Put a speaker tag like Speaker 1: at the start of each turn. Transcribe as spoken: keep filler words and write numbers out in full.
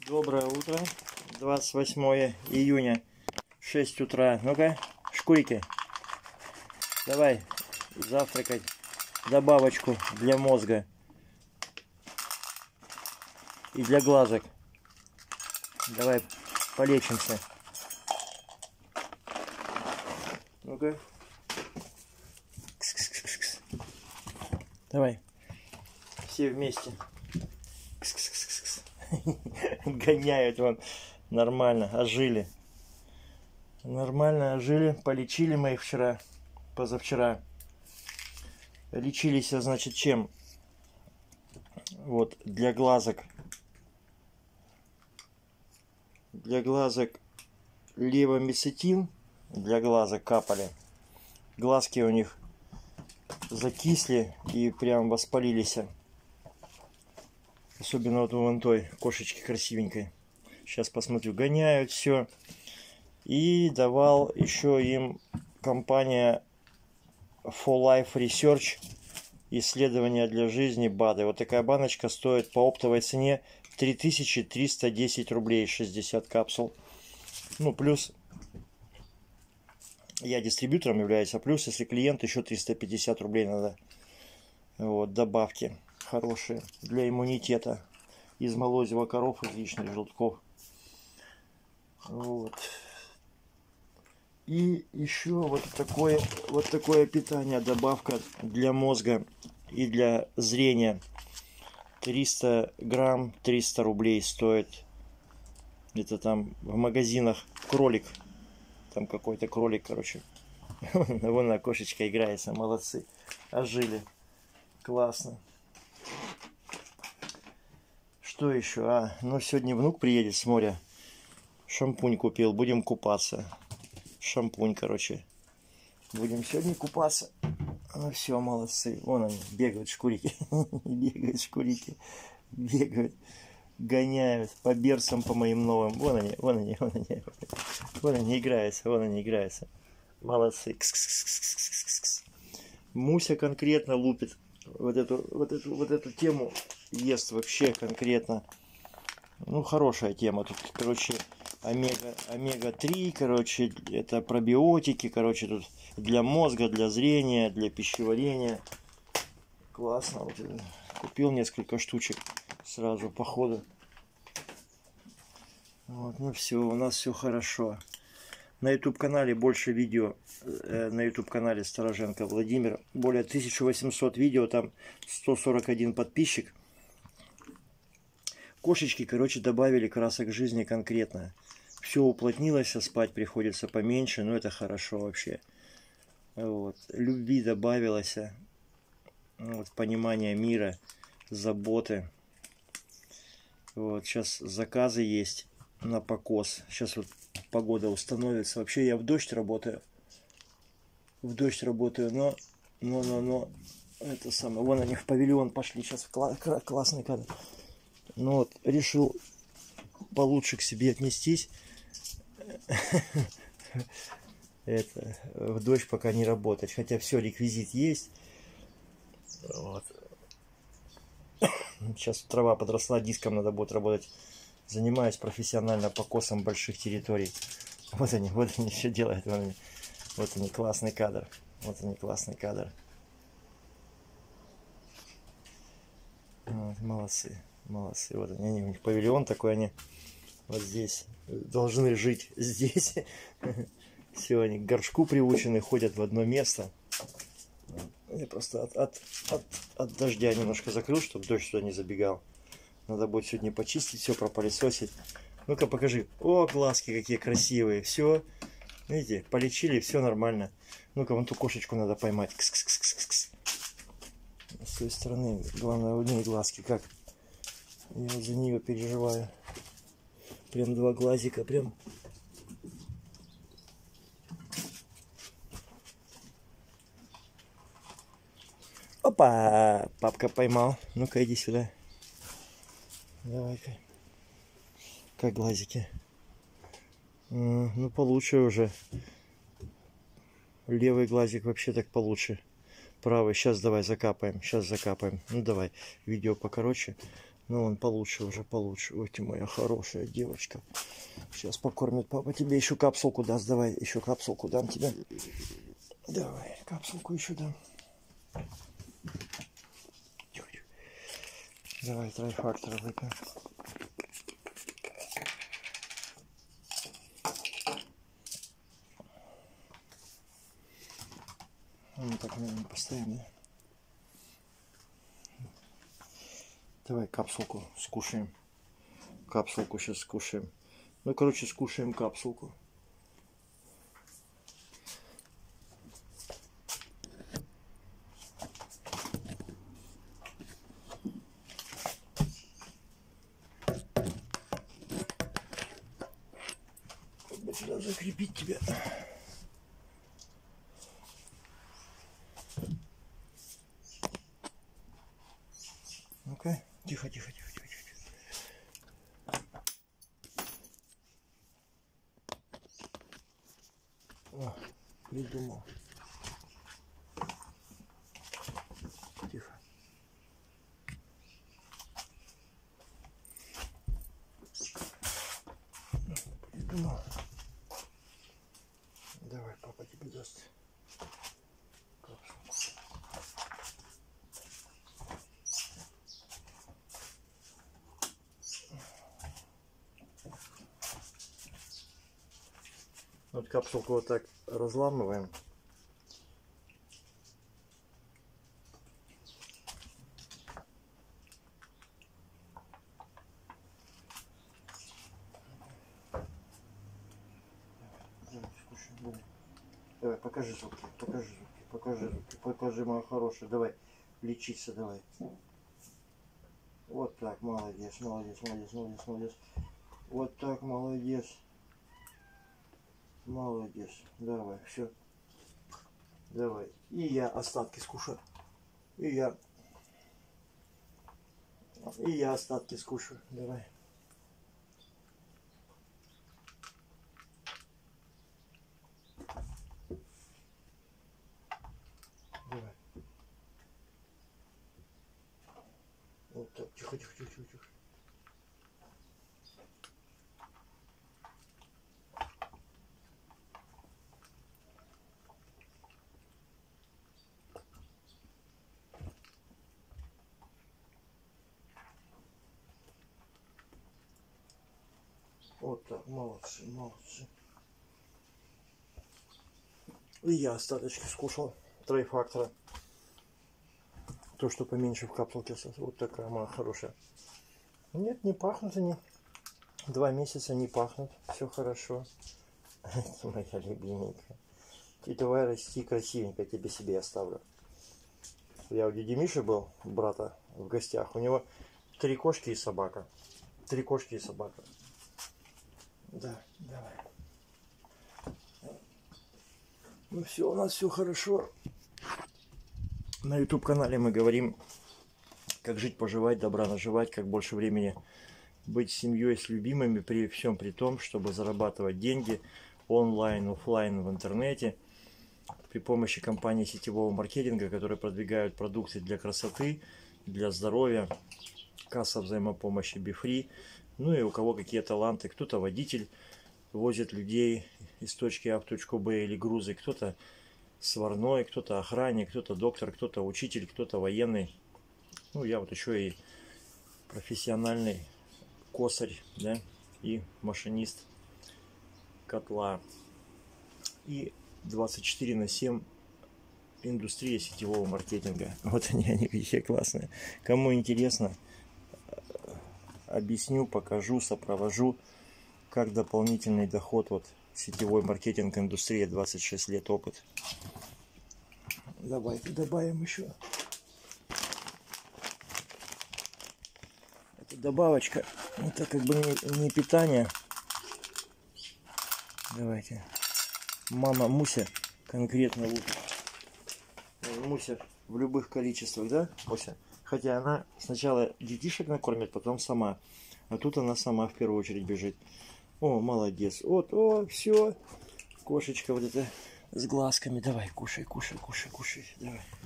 Speaker 1: Доброе утро, двадцать восьмое июня, шесть утра. Ну-ка, шкурики, давай завтракать, добавочку для мозга и для глазок. Давай полечимся. Ну-ка, давай, все вместе. Гоняют вон. Нормально, ожили. Нормально ожили. Полечили мы их вчера, позавчера. Лечились, значит, чем? Вот, для глазок. Для глазок левомицетин. Для глазок капали. Глазки у них закисли и прям воспалились. Особенно вот вон той кошечки красивенькой. Сейчас посмотрю. Гоняют все. И давал еще им компания For Life Research. Исследования для жизни БАДы. Вот такая баночка стоит по оптовой цене три тысячи триста десять рублей. шестьдесят капсул. Ну, плюс я дистрибьютором являюсь. А плюс, если клиент, еще триста пятьдесят рублей надо. Вот, добавки. Хорошие для иммунитета из молозива коров, из яичных желтков. Вот. И еще вот такое вот такое питание, добавка для мозга и для зрения. триста грамм, триста рублей стоит. Это там в магазинах кролик. Там какой-то кролик, короче. Вон на кошечка играется, молодцы. Ожили. Классно. Что еще? А, ну сегодня внук приедет с моря. Шампунь купил. Будем купаться. Шампунь, короче. Будем сегодня купаться. Ну все, молодцы. Вон они, бегают шкурики. Бегают шкурики. Бегают. Гоняют по берсам, по моим новым. Вон они, вон они, вон они. Вон они играются, вон они играются. Молодцы. Муся конкретно лупит. Вот эту, вот эту, вот эту тему ест вообще конкретно. Ну, хорошая тема. Тут, короче, омега, омега три, короче, это пробиотики, короче, тут для мозга, для зрения, для пищеварения. Классно. Вот, купил несколько штучек сразу по ходу. Вот, ну все, у нас все хорошо. На YouTube канале больше видео, э, на YouTube канале Староженко Владимир, более тысячи восьмисот видео, там сто сорок один подписчик. Кошечки, короче, добавили красок жизни конкретно. Все уплотнилось, а спать приходится поменьше, но это хорошо вообще. Вот. Любви добавилось, вот, понимание мира, заботы. Вот, сейчас заказы есть на покос. Сейчас вот погода установится. Вообще я в дождь работаю. В дождь работаю, но, но, но, но, это самое. Вон они в павильон пошли. Сейчас кла классный кадр. Ну вот, решил получше к себе отнестись. Это, в дождь пока не работать. Хотя все, реквизит есть. Вот. Сейчас трава подросла, диском надо будет работать. Занимаюсь профессионально покосом больших территорий. Вот они, вот они все делают. Вот они, вот они, классный кадр. Вот они, классный кадр. Вот, молодцы, молодцы. Вот они, они, у них павильон такой, они вот здесь должны жить. Здесь все, они к горшку приучены, ходят в одно место. Я просто от, от, от, от дождя немножко закрыл, чтобы дождь сюда не забегал. Надо будет сегодня почистить, все пропылесосить. Ну-ка покажи. О, глазки какие красивые. Все. Видите, полечили, все нормально. Ну-ка, вон ту кошечку надо поймать. Кс -кс -кс -кс -кс. С той стороны, главное, у нее глазки как. Я вот за нее переживаю. Прям два глазика, прям. Опа! Папка поймал. Ну-ка, иди сюда. Давай-ка. Как глазики? Ну, получше уже. Левый глазик вообще так получше. Правый. Сейчас давай закапаем. Сейчас закапаем. Ну, давай. Видео покороче. Ну, он получше, уже получше. Ой, ты моя хорошая девочка. Сейчас покормит папа. Тебе еще капсулку даст. Давай, еще капсулку дам тебе. Давай, капсулку еще дам. Давай, трайфактора выпьем. Он так, наверное, постоянно. Давай капсулку скушаем. Капсулку сейчас скушаем. Ну, короче, скушаем капсулку. Сюда закрепить тебя. Ну-ка, тихо, тихо, тихо, тихо, тихо. О, придумал. Тихо. Придумал. Давай, папа тебе даст капсулку. Вот капсулку вот так разламываем. Давай, покажи зубки, покажи зубки, покажи зубки, покажи, моя хорошая. Давай, лечиться давай. Вот так, молодец, молодец, молодец, молодец, молодец. Вот так, молодец. Молодец. Давай, все. Давай. И я остатки скушаю. И я. И я остатки скушаю. Давай. Давай. Вот так. Тихо, тихо, тихо, тихо, тихо. Вот так, молодцы, молодцы. И я остаточки скушал. Трайфактора. То, что поменьше в капсулке. Вот такая моя хорошая. Нет, не пахнут они. Два месяца не пахнут. Все хорошо. Это моя любименькая. Ты давай расти красивенько, тебе себе оставлю. Я у дяди Миши был, брата, в гостях. У него три кошки и собака. Три кошки и собака. Да, давай. Ну все, у нас все хорошо. На YouTube канале мы говорим, как жить, поживать, добра наживать, как больше времени быть с семьей, с любимыми, при всем при том, чтобы зарабатывать деньги онлайн, офлайн, в интернете, при помощи компаний сетевого маркетинга, которые продвигают продукты для красоты, для здоровья, касса взаимопомощи BeFree. Ну и у кого какие таланты, кто-то водитель, возит людей из точки А в точку Б или грузы, кто-то сварной, кто-то охранник, кто-то доктор, кто-то учитель, кто-то военный. Ну, я вот еще и профессиональный косарь, да, и машинист котла. И двадцать четыре на семь индустрия сетевого маркетинга. Вот они, они какие классные. Кому интересно, объясню, покажу, сопровожу, как дополнительный доход. Вот сетевой маркетинг, индустрия, двадцать шесть лет опыт. Давайте добавим еще. Это добавочка. Это как бы не, не питание. Давайте. Мама Муся конкретно лучше. Муся в любых количествах, да, Муся? Хотя она сначала детишек накормит, потом сама. А тут она сама в первую очередь бежит. О, молодец. Вот, о, все. Кошечка вот эта с глазками. Давай, кушай, кушай, кушай, кушай. Давай.